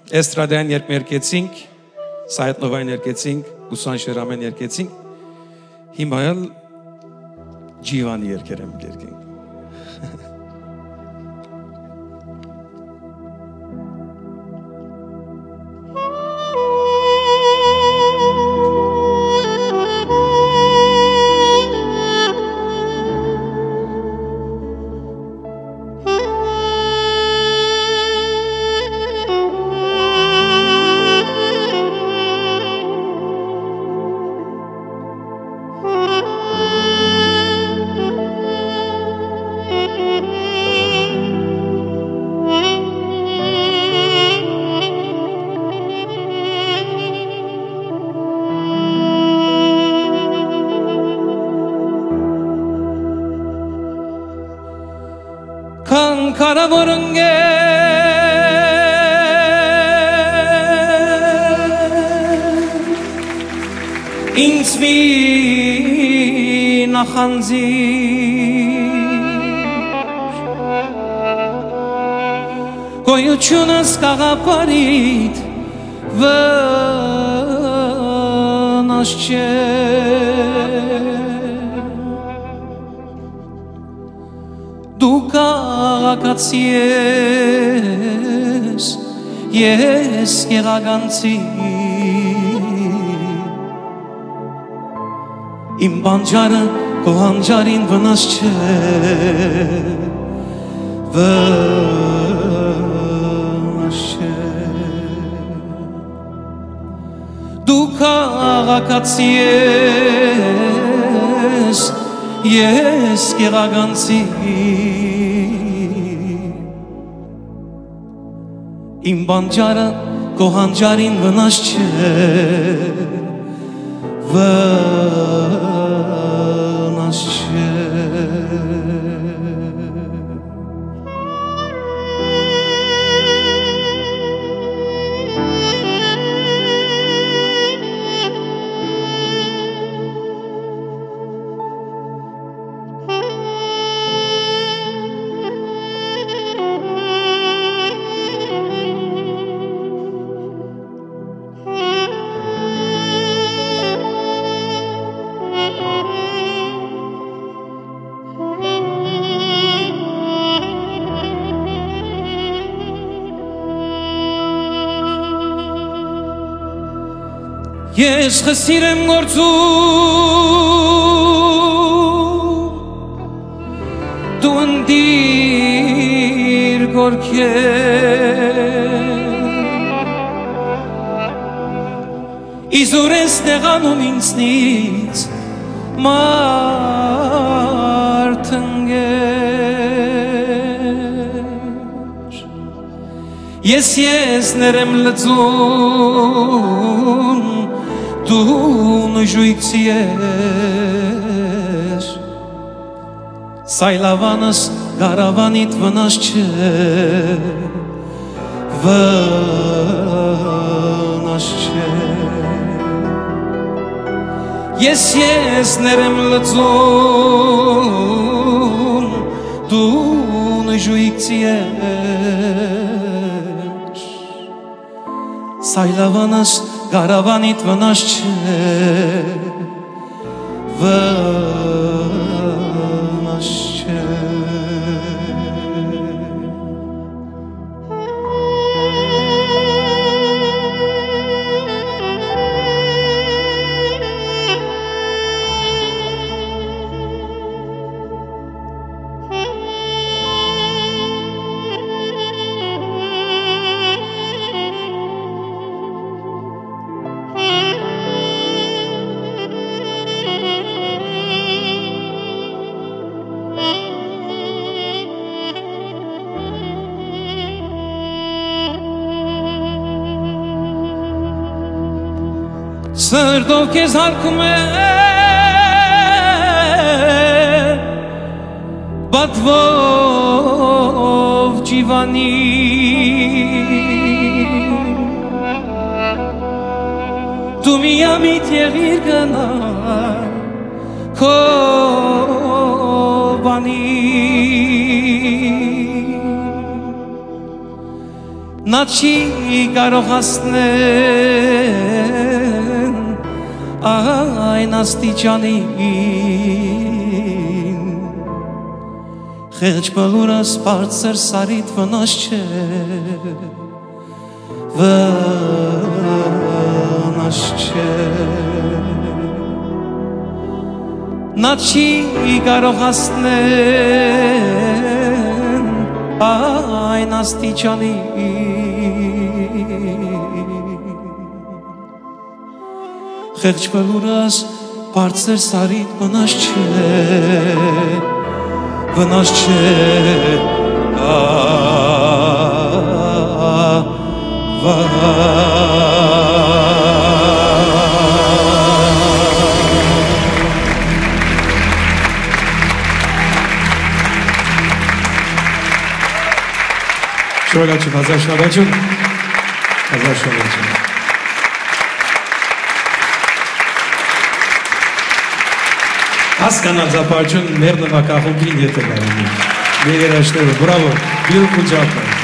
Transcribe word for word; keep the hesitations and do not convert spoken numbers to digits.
Էստրադային երգ ներկեցինք, Սայետնովային ներկեցինք, Ուսան Շերամեն ներկեցինք, հիմա էլ Ջիվանի երգեր եմ ներկենք։ Karaborunge insmi nahanzi koyuchunas kagaparit vanaşçe Կացիես, ես գեղագանցի Իմ բանջարը կոհանջարին վնաս չէ Վնաս չէ Դու քաղաքացի ես, ես գեղագանցի Իմ բանջարը կոհանջարին վնաս չէ Վնաս չէ Ես խսիր եմ գործում դու ընդիր գորքեր իզուր ես նեղանում ինձնից մարդ ընկեր ես եզներ եմ լծում Դու նժույցի ես Սայլավանս գարավանիտ վնաս չէ Վնաս չէ Ես եզներ եմ լծում Դու նժույցի ես Սայլավանս Garavanit vanaşçı Vanaşçı Սրտով քեզ հարգում է Բատվով ջիվանի Դու միամիտ եղիր գնա Քո բանի Նա չի կարող հասնել այն աստիճանին Խեղճ բլուրս բարձր սարիտ վնաս չէ Վնաս չէ Նա չի կարող հասնել այն աստիճանին Խեղճ բլուրս բարձր սարիտ վնաս չէ Վնաս չէ Շնորհակալություն, հազար շնորհակալություն, հազար շնորհակալություն։ Հասկանալ զապարություն մեր նվակախումբին եթե գարանի։ Մեր երաշները, բրավո, beautiful job.